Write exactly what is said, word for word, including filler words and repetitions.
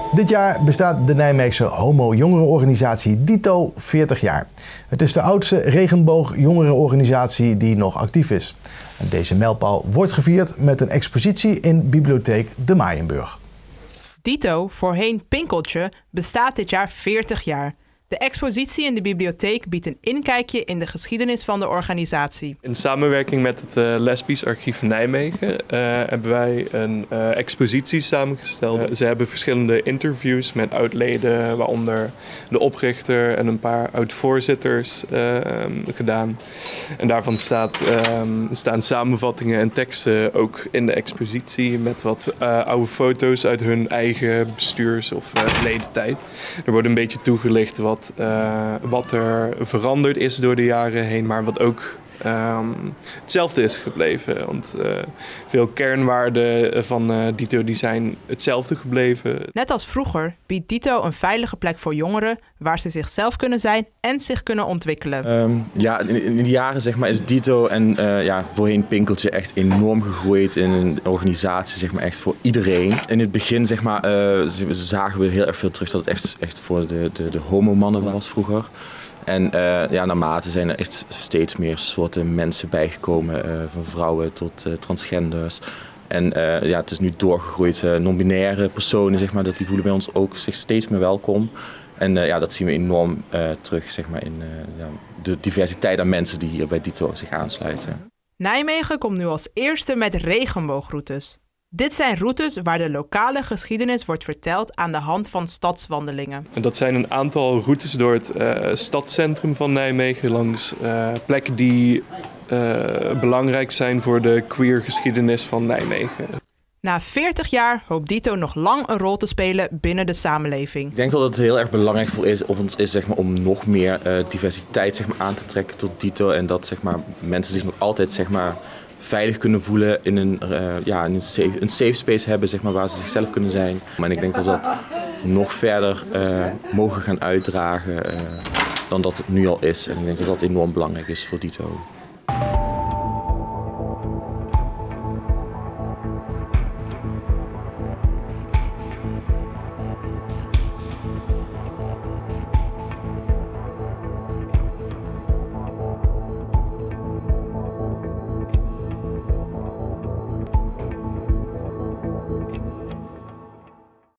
Dit jaar bestaat de Nijmeegse homo-jongerenorganisatie Dito veertig jaar. Het is de oudste regenboog-jongerenorganisatie die nog actief is. En deze mijlpaal wordt gevierd met een expositie in bibliotheek De Maaienburg. Dito, voorheen Pinkeltje, bestaat dit jaar veertig jaar. De expositie in de bibliotheek biedt een inkijkje in de geschiedenis van de organisatie. In samenwerking met het uh, Lesbisch Archief Nijmegen uh, hebben wij een uh, expositie samengesteld. Uh, ze hebben verschillende interviews met oud-leden, waaronder de oprichter en een paar oud-voorzitters uh, um, gedaan. En daarvan staat, um, staan samenvattingen en teksten ook in de expositie met wat uh, oude foto's uit hun eigen bestuurs- of uh, ledentijd. Er wordt een beetje toegelicht wat Uh, wat er veranderd is door de jaren heen, maar wat ook um, hetzelfde is gebleven. Want uh, veel kernwaarden van uh, Dito die zijn hetzelfde gebleven. Net als vroeger biedt Dito een veilige plek voor jongeren waar ze zichzelf kunnen zijn en zich kunnen ontwikkelen. Um, ja, in, in de jaren zeg maar, is Dito en uh, ja, voorheen Pinkeltje echt enorm gegroeid in een organisatie, zeg maar, echt voor iedereen. In het begin zeg maar, uh, zagen we heel erg veel terug dat het echt, echt voor de, de, de homomannen was vroeger. En uh, ja, naarmate zijn er echt steeds meer soorten mensen bijgekomen, uh, van vrouwen tot uh, transgenders. En uh, ja, het is nu doorgegroeid, uh, non-binaire personen, zeg maar, dat die voelen bij ons ook zich steeds meer welkom. En uh, ja, dat zien we enorm uh, terug, zeg maar, in uh, ja, de diversiteit aan mensen die hier bij Dito zich aansluiten. Nijmegen komt nu als eerste met regenboogroutes. Dit zijn routes waar de lokale geschiedenis wordt verteld aan de hand van stadswandelingen. En dat zijn een aantal routes door het uh, stadscentrum van Nijmegen, langs uh, plekken die uh, belangrijk zijn voor de queer geschiedenis van Nijmegen. Na veertig jaar hoopt Dito nog lang een rol te spelen binnen de samenleving. Ik denk dat het heel erg belangrijk voor is, of ons is zeg maar, om nog meer uh, diversiteit zeg maar, aan te trekken tot Dito. En dat zeg maar, mensen zich nog altijd zeg maar, veilig kunnen voelen, in een, uh, ja, in een, safe, een safe space hebben zeg maar, waar ze zichzelf kunnen zijn. En ik denk dat we dat nog verder uh, mogen gaan uitdragen uh, dan dat het nu al is. En ik denk dat dat enorm belangrijk is voor Dito.